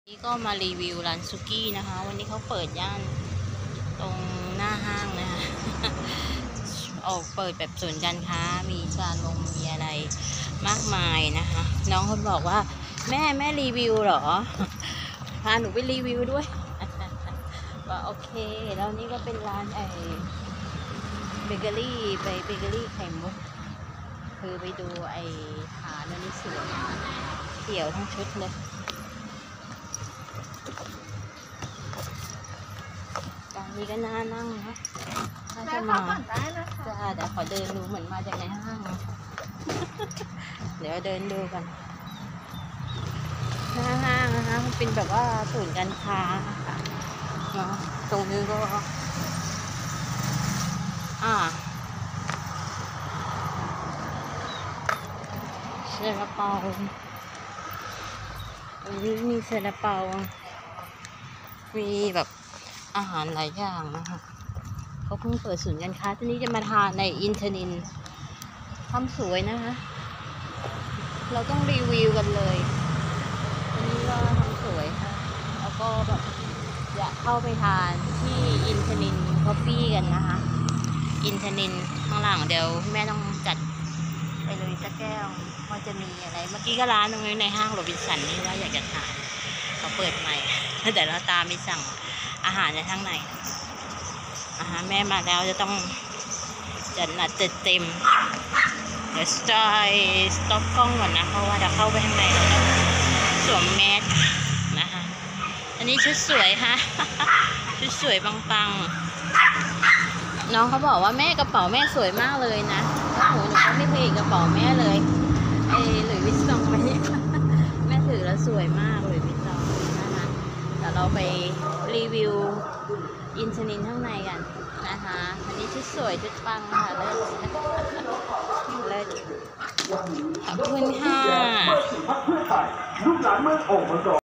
นี่ก็มารีวิวร้านซุกี้นะคะวันนี้เขาเปิดย่านตรงหน้าห้างนะคะ ออกเปิดแบบศูนย์การค้ามีมีอะไรมากมายนะคะ น้องคนบอกว่าแม่รีวิวเหรอ พาหนูไปรีวิวด้วย ว่าโอเคแล้วนี่ก็เป็นร้านเบเกอรี่ไข่มุกคือไปดูฐานอันนี้สวยเกี่ยวทั้งชุดเลยร้านนี้ก็น่านั่งนะถ้าจะมาจะแต่ขอเดินดูเหมือนมาจากในห้าง เดี๋ยวเดินดูกันหน้าห้างนะคะมันเป็นแบบว่าศูนย์การค้าเนาะตรงนี้ก็ซาลาเปาตรงนี้มีซาลาเปามีแบบอาหารหลายอย่างนะคะเขาเพิ่งเปิดศูนย์การค้าที่นี้จะมาทานในอินเทอร์นินทำสวยนะคะเราต้องรีวิวกันเลยอันนี้ก็ทำสวยค่ะแล้วก็แบบอยากเข้าไปทานที่อินเทอร์นินคอฟฟี่กันนะคะอินเทอร์นินข้างหลังเดี๋ยวแม่ต้องจัดไปเลยสักแก้วว่าจะมีอะไรเมื่อกี้ก็ร้านตรงนี้ในห้างโรบินสันนี่ว่าอยากจะทานเขาเปิดใหม่แต่เราตามไปสั่งอาหารในข้างในอาหารแม่มาแล้วจะต้องจัดหนักจัดเต็มเดี๋ยวสต็อปกล้องก่อนนะเพราะว่าจะเข้าไปข้างในเราต้องสวมแมสนะคะอันนี้ชุดสวยค่ะ ชุดสวยปังๆน้องเขาบอกว่าแม่กระเป๋าแม่สวยมากเลยนะหนูก็ไม่เคยเห็นกระเป๋าแม่เลยหลุยส์วิตตองไหม แม่ถือแล้วสวยมากหลุยส์วิตตองนะคะเดี๋ยวเราไปรีวิวอินทนินข้างในกันนะคะอันนี้ชุดสวยชุดปังค่ะเลิศขอบคุณค่ะ